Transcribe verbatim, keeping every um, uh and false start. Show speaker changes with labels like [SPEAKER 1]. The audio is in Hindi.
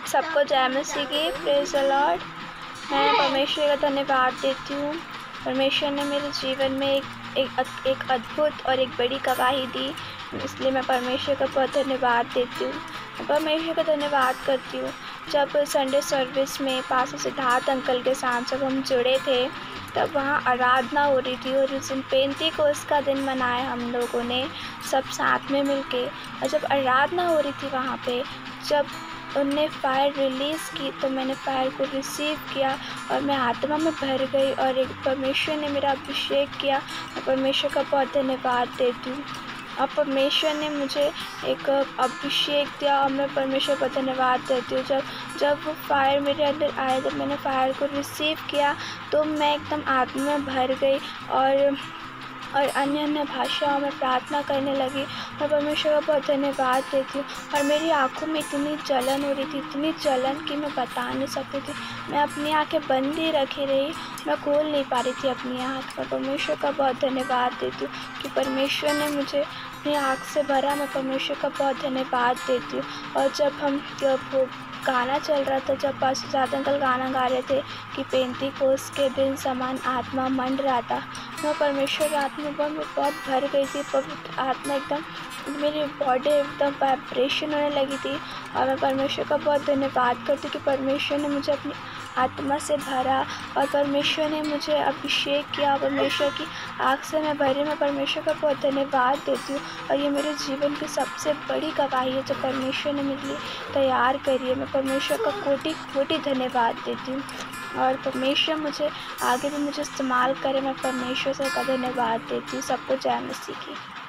[SPEAKER 1] सबको जय मसीह की, प्रेज़ द लॉर्ड। मैं परमेश्वर का धन्यवाद देती हूँ। परमेश्वर ने मेरे जीवन में एक एक एक अद्भुत और एक बड़ी गवाही दी, इसलिए मैं परमेश्वर का बहुत धन्यवाद देती हूँ। मैं परमेश्वर का धन्यवाद करती हूँ। जब संडे सर्विस में पास्टर सिद्धार्थ अंकल के साथ जब हम जुड़े थे, तब वहाँ आराधना हो रही थी और उस दिन पेंतीकोस्त का दिन मनाया हम लोगों ने सब साथ में मिलके। और जब आराधना हो रही थी वहाँ पे, जब उनने फायर रिलीज़ की तो मैंने फायर को रिसीव किया और मैं आत्मा में भर गई और एक परमेश्वर ने मेरा अभिषेक किया। मैं परमेश्वर का बहुत धन्यवाद देती हूँ। और परमेश्वर ने मुझे एक अभिषेक दिया और मैं परमेश्वर का धन्यवाद देती हूँ। जब जब वो फायर मेरे अंदर आया, जब मैंने फायर को रिसीव किया तो मैं एकदम आत्मा में भर गई और और अन्य अन्य भाषाओं में प्रार्थना करने लगी। मैं परमेश्वर का बहुत धन्यवाद देती हूँ। और मेरी आँखों में इतनी जलन हो रही थी, इतनी जलन कि मैं बता नहीं सकती थी। मैं अपनी आँखें बंद ही रखी रही, मैं खोल नहीं पा रही थी अपनी आँख। मैं परमेश्वर का बहुत धन्यवाद देती हूँ कि परमेश्वर ने मुझे अपनी आँख से भरा। मैं परमेश्वर का बहुत धन्यवाद देती हूँ। और जब हम जब वो गाना चल रहा था, जब पास्टर सिद्धार्थ अंकल गाना गा रहे थे कि पेंतीकोस्त के दिन समान आत्मा मंड रहा था, मैं परमेश्वर की आत्मा पर मैं बहुत भर गई थी। पवित्र आत्मा एकदम मेरी बॉडी एकदम वाइब्रेशन होने लगी थी। और मैं परमेश्वर का बहुत धन्यवाद करती हूँ कि परमेश्वर ने मुझे अपनी आत्मा से भरा और परमेश्वर ने मुझे अभिषेक किया। परमेश्वर की आँख से मैं भरी। मैं परमेश्वर का बहुत धन्यवाद देती हूँ। और ये मेरे जीवन की सबसे बड़ी गवाही है जो परमेश्वर ने मेरे लिए तैयार करी है। मैं परमेश्वर का कोटि कोटि धन्यवाद देती हूँ और परमेश्वर मुझे आगे भी मुझे इस्तेमाल करे। मैं परमेश्वर से का धन्यवाद देती हूँ। सबको जय मसीह की।